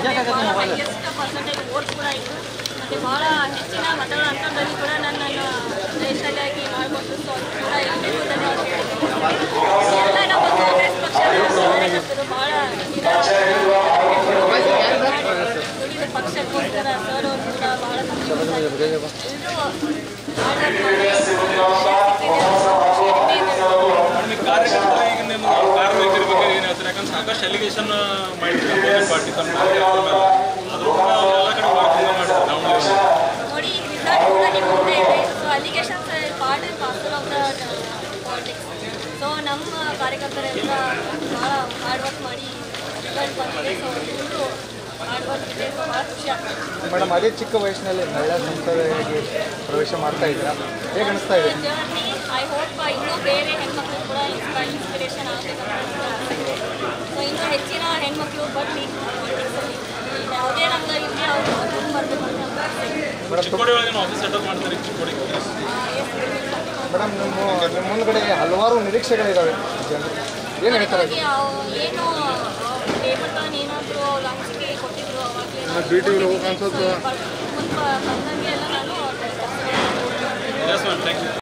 ಭಾಳ highest percentage vote ಕೂಡ ಇತ್ತು ಮತ್ತು ಭಾಳ ಹೆಚ್ಚಿನ ಮತಗಳ ಅಂತರದಲ್ಲಿ ಕೂಡ ನನ್ನನ್ನು ಜಯಶಾಲಿಯಾಗಿ ಮಾಡಿಕೊಟ್ಟು ಸೊ ಅದು ಕೂಡ ಎಲ್ಲರಿಗೂ ಧನ್ಯವಾದ ಹೇಳ್ತೀನಿ. ಎಲ್ಲ ನಮ್ಮ ಕಾಂಗ್ರೆಸ್ ಪಕ್ಷದ ಕಾರ್ಯಕರ್ತರು ಭಾಳ ದುಡಿದ ಪಕ್ಷಕ್ಕೋಸ್ಕರ ಸರ್ ಅವರು ಕೂಡ ಭಾಳ ಎಲ್ಲರೂ ಕಾರ್ಮಿಕರ ಬಗ್ಗೆ ಏನು ಹೇಳ್ತಾರೆ? ಯಾಕಂದ್ರೆ ಸಾಕಷ್ಟು ಅಲಿಗೇಷನ್ ಮಾಡಿದ್ರು ಪಾರ್ಟಿ ತಮ್ಮ ನೋಡಿ ರಿಸಲ್ಟ್ ಕೂಡ ನಿಮ್ಮ ಮುಂದೆ ಇದೆ. So allegations part and parcel of the politics. So ನಮ್ಮ ಕಾರ್ಯಕರ್ತರೆಲ್ಲ ಭಾಳ ಹಾರ್ಡ್ ವರ್ಕ್ ಮಾಡಿ ರಿಸಲ್ಟ್ ಬಂದಿದೆ. ಸೊ ಎಲ್ಲರೂ ಹಾರ್ಡ್ ವರ್ಕ್ ಇದೆ. ಸೊ ಭಾಳ ಖುಷಿ ಆಗ್ತದೆ. ಮೇಡಮ್, ಅದೇ ಚಿಕ್ಕ ವಯಸ್ಸಿನಲ್ಲಿ ಮಹಿಳಾ ಸಂಸದೆಯಾಗಿ ಪ್ರವೇಶ ಮಾಡ್ತಾ ಇದ್ದೀರಾ, ಹೇಗೆ ಅನಿಸ್ತಾ ಇದೆ? ಜರ್ನಿ ಐ ಹೋಪ್ ಇನ್ನೂ ಬೇರೆ ಹೆಣ್ಮಕ್ಳು ಕೂಡ ಇನ್ಸ್ಪಿರೇಷನ್ ಆಗಬೇಕಂತ ಆಸೆ. ಸೊ ಇನ್ನೂ ಹೆಚ್ಚಿನ ಹೆಣ್ಮಕ್ಳು ಬರಲಿ ಪಾಲಿಟಿಕ್ಸಲ್ಲಿ, ಯಾವುದೇ ರಂಗ ಇರಲಿ ಅವರು ಮುಂದೆ ಬರಬೇಕು ಅಂತ ಆಸೆ. ಮೇಡಮ್, ನಿಮ್ಮ ಮುಂದ್ಗಡೆ ಹಲವಾರು ನಿರೀಕ್ಷೆಗಳಿದ್ದಾವೆ ಜನರು, ಏನು ಹೇಳ್ತಾರೆ? ಏನು ಟೇಬಲ್ ಟರ್ನ್ ಏನಾದರೂ ಲಂಚ್ಗೆ ಕೊಟ್ಟಿದ್ರು ಅವಾಗಲೇ ಮುಂದೆ ಬಂದಂಗೆ ಎಲ್ಲ ನಾನು